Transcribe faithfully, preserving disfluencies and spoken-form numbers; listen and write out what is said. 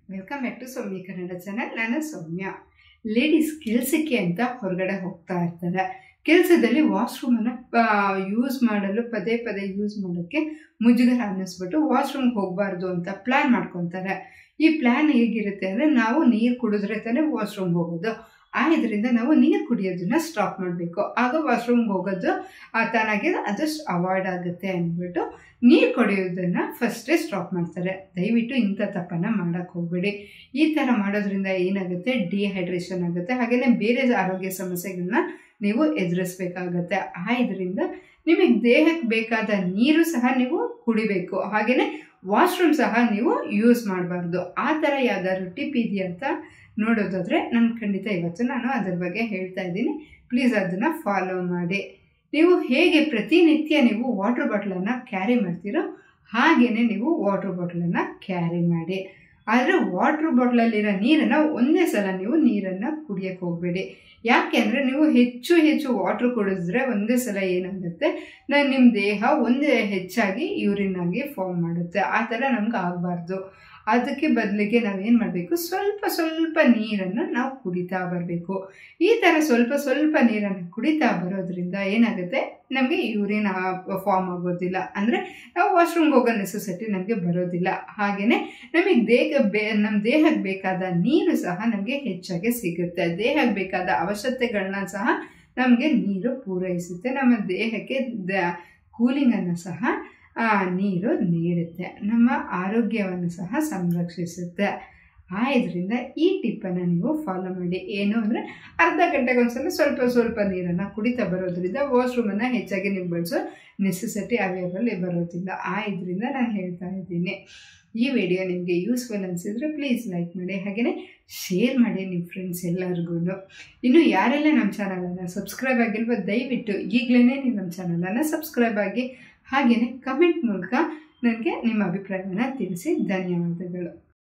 Welcome back to Soumya Kannada channel. ನಾನು Soumya. Ladies ಕೆಲಸಕ್ಕೆ ಅಂತ ಹೊರಗಡೆ ಹೋಗ್ತಾ ಇರ್ತಾರೆ. ಕೆಲಸದಲ್ಲಿ ವಾಶ್ರೂಮನ್ನು ಯೂಸ್ ಮಾಡಲು ಪದೇ ಪದೇ ಯೂಸ್ ಮಾಡೋಕ್ಕೆ ಮುಜುಗರ ಅನ್ನಿಸ್ಬಿಟ್ಟು ವಾಶ್ರೂಮ್ಗೆ ಹೋಗಬಾರ್ದು ಅಂತ ಪ್ಲ್ಯಾನ್ ಮಾಡ್ಕೊತಾರೆ. ಈ ಪ್ಲ್ಯಾನ್ ಹೇಗಿರುತ್ತೆ ಅಂದರೆ, ನಾವು ನೀರು ಕುಡಿದ್ರೆ ತಾನೇ ವಾಶ್ರೂಮ್ಗೆ ಹೋಗೋದು. ಆ ಇದರಿಂದ ನಾವು ನೀರು ಕುಡಿಯೋದನ್ನ ಸ್ಟಾಪ್ ಮಾಡಬೇಕು. ಆಗ ವಾಶ್ರೂಮ್ಗೆ ಹೋಗೋದು ತಾನಾಗಿ ಅದು ಅವಾಯ್ಡ್ ಆಗುತ್ತೆ ಅಂದ್ಬಿಟ್ಟು ನೀರು ಕುಡಿಯೋದನ್ನು ಫಸ್ಟೇ ಸ್ಟಾಪ್ ಮಾಡ್ತಾರೆ. ದಯವಿಟ್ಟು ಇಂಥ ತಪ್ಪನ್ನು ಮಾಡೋಕ್ಕೆ ಹೋಗಬೇಡಿ. ಈ ಥರ ಮಾಡೋದ್ರಿಂದ ಏನಾಗುತ್ತೆ, ಡಿಹೈಡ್ರೇಷನ್ ಆಗುತ್ತೆ. ಹಾಗೆಯೇ ಬೇರೆ ಆರೋಗ್ಯ ಸಮಸ್ಯೆಗಳನ್ನ ನೀವು ಎದುರಿಸ್ಬೇಕಾಗತ್ತೆ. ಆ ಇದರಿಂದ ನಿಮಗೆ ದೇಹಕ್ಕೆ ಬೇಕಾದ ನೀರು ಸಹ ನೀವು ಕುಡಿಬೇಕು. ಹಾಗೆಯೇ ವಾಶ್ರೂಮ್ ಸಹ ನೀವು ಯೂಸ್ ಮಾಡಬಾರ್ದು. ಆ ಥರ ಯಾವ್ದಾದ್ರು ಟಿಪ್ ಇದೆಯಾ ಅಂತ ನೋಡೋದಾದರೆ ನಾನು ಖಂಡಿತ ಇವತ್ತು ನಾನು ಅದರ ಬಗ್ಗೆ ಹೇಳ್ತಾ ಇದ್ದೀನಿ. ಪ್ಲೀಸ್ ಅದನ್ನು ಫಾಲೋ ಮಾಡಿ. ನೀವು ಹೇಗೆ ಪ್ರತಿನಿತ್ಯ ನೀವು ವಾಟರ್ ಬಾಟ್ಲನ್ನು ಕ್ಯಾರಿ ಮಾಡ್ತೀರೋ ಹಾಗೆಯೇ ನೀವು ವಾಟರ್ ಬಾಟ್ಲನ್ನು ಕ್ಯಾರಿ ಮಾಡಿ. ಆದರೆ ವಾಟ್ರ್ ಬಾಟ್ಲಲ್ಲಿರೋ ನೀರನ್ನು ಒಂದೇ ಸಲ ನೀವು ನೀರನ್ನು ಕುಡಿಯೋಕ್ಕೆ ಹೋಗಬೇಡಿ. ಯಾಕೆ ಅಂದರೆ, ನೀವು ಹೆಚ್ಚು ಹೆಚ್ಚು ವಾಟ್ರ್ ಕುಡಿದ್ರೆ ಒಂದೇ ಸಲ ಏನಾಗುತ್ತೆ, ನಿಮ್ಮ ದೇಹ ಒಂದೇ ಹೆಚ್ಚಾಗಿ ಯೂರಿನ್ ಆಗಿ ಫಾರ್ಮ್ ಮಾಡುತ್ತೆ. ಆ ಥರ ನಮ್ಗೆ ಆಗಬಾರ್ದು. ಅದಕ್ಕೆ ಬದಲಿಗೆ ನಾವೇನು ಮಾಡಬೇಕು, ಸ್ವಲ್ಪ ಸ್ವಲ್ಪ ನೀರನ್ನು ನಾವು ಕುಡಿತಾ ಬರಬೇಕು. ಈ ಥರ ಸ್ವಲ್ಪ ಸ್ವಲ್ಪ ನೀರನ್ನು ಕುಡಿತಾ ಬರೋದ್ರಿಂದ ಏನಾಗುತ್ತೆ, ನಮಗೆ ಯೂರಿನ್ ಫಾರ್ಮ್ ಆಗೋದಿಲ್ಲ. ಅಂದರೆ ನಾವು ವಾಶ್ರೂಮ್ಗೆ ಹೋಗೋ ನೆಸೆಸಿಟಿ ನಮಗೆ ಬರೋದಿಲ್ಲ. ಹಾಗೆಯೇ ನಮಗೆ ದೇಹ ಬೇ ನಮ್ಮ ದೇಹಕ್ಕೆ ಬೇಕಾದ ನೀರು ಸಹ ನಮಗೆ ಹೆಚ್ಚಾಗಿ ಸಿಗುತ್ತೆ. ದೇಹಕ್ಕೆ ಬೇಕಾದ ಅವಶ್ಯಕತೆಗಳನ್ನ ಸಹ ನಮಗೆ ನೀರು ಪೂರೈಸುತ್ತೆ. ನಮ್ಮ ದೇಹಕ್ಕೆ ದ ಕೂಲಿಂಗನ್ನು ಸಹ ನೀರು ನೀಡುತ್ತೆ. ನಮ್ಮ ಆರೋಗ್ಯವನ್ನು ಸಹ ಸಂರಕ್ಷಿಸುತ್ತೆ. ಆ ಇದರಿಂದ ಈ ಟಿಪ್ಪನ್ನು ನೀವು ಫಾಲೋ ಮಾಡಿ. ಏನು ಅಂದರೆ, ಅರ್ಧ ಗಂಟೆಗೆ ಒಂದ್ಸಲ ಸ್ವಲ್ಪ ಸ್ವಲ್ಪ ನೀರನ್ನು ಕುಡಿತಾ ಬರೋದ್ರಿಂದ ವಾಶ್ರೂಮನ್ನು ಹೆಚ್ಚಾಗಿ ನೀವು ಬಳಸೋ ನೆಸೆಸಿಟಿ ಅವೈಲೇಬಲ್ ಬರೋದಿಲ್ಲ. ಆ ಇದರಿಂದ ನಾನು ಹೇಳ್ತಾ ಇದ್ದೀನಿ. ಈ ವಿಡಿಯೋ ನಿಮಗೆ ಯೂಸ್ಫುಲ್ ಅನಿಸಿದರೆ ಪ್ಲೀಸ್ ಲೈಕ್ ಮಾಡಿ, ಹಾಗೆಯೇ ಶೇರ್ ಮಾಡಿ ನಿಮ್ಮ ಫ್ರೆಂಡ್ಸ್ ಎಲ್ಲರಿಗೂ. ಇನ್ನು ಯಾರೆಲ್ಲ ನಮ್ಮ ಚಾನಲನ್ನು ಸಬ್ಸ್ಕ್ರೈಬ್ ಆಗಿಲ್ವೋ ದಯವಿಟ್ಟು ಈಗಲೇ ನೀವು ನಮ್ಮ ಚಾನಲನ್ನು ಸಬ್ಸ್ಕ್ರೈಬ್ ಆಗಿ, ಹಾಗೆಯೇ ಕಮೆಂಟ್ ಮೂಲಕ ನನಗೆ ನಿಮ್ಮ ಅಭಿಪ್ರಾಯವನ್ನು ತಿಳಿಸಿ. ಧನ್ಯವಾದಗಳು.